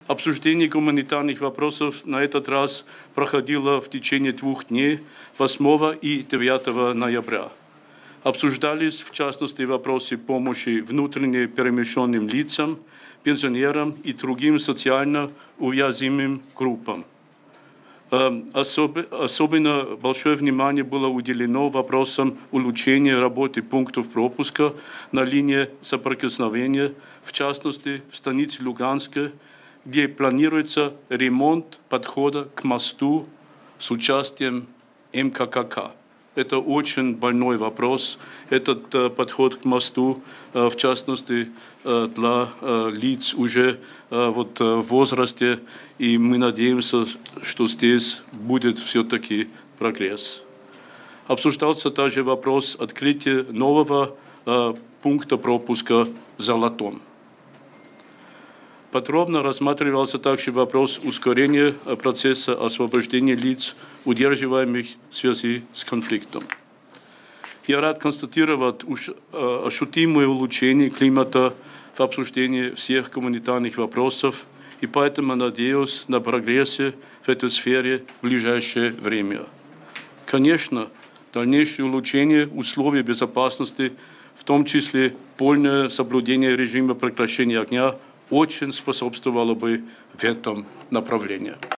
Обсуждение гуманитарных вопросов на этот раз проходило в течение 2 дней, 8 и 9 ноября. Обсуждались, в частности, вопросы помощи внутренне перемещенным лицам, пенсионерам и другим социально уязвимым группам. Особенно большое внимание было уделено вопросам улучшения работы пунктов пропуска на линии соприкосновения, в частности, в станице Луганска, где планируется ремонт подхода к мосту с участием МККК. Это очень больной вопрос. Этот подход к мосту, в частности, для лиц уже в возрасте, и мы надеемся, что здесь будет все-таки прогресс. Обсуждался также вопрос открытия нового пункта пропуска в Золотом. Подробно рассматривался также вопрос ускорения процесса освобождения лиц, удерживаемых в связи с конфликтом. Я рад констатировать ощутимое улучшение климата в обсуждении всех гуманитарных вопросов, и поэтому надеюсь на прогрессе в этой сфере в ближайшее время. Конечно, дальнейшее улучшение условий безопасности, в том числе полное соблюдение режима прекращения огня, очень способствовало бы в этом направлении.